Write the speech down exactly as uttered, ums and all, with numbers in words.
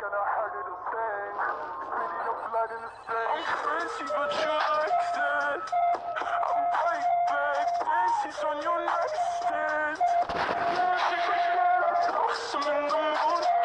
and I heard it'll sting. Bleeding your blood in the same. I'm crazy, but you like that. I'm right back, braces on your nightstand. Awesome in the mood.